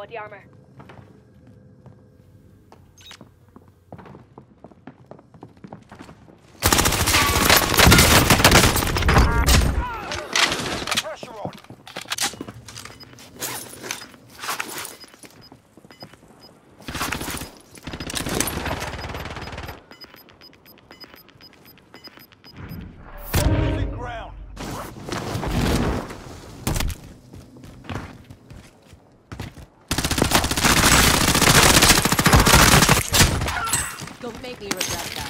body armor. Pressure on. Losing ground. Don't make me regret that.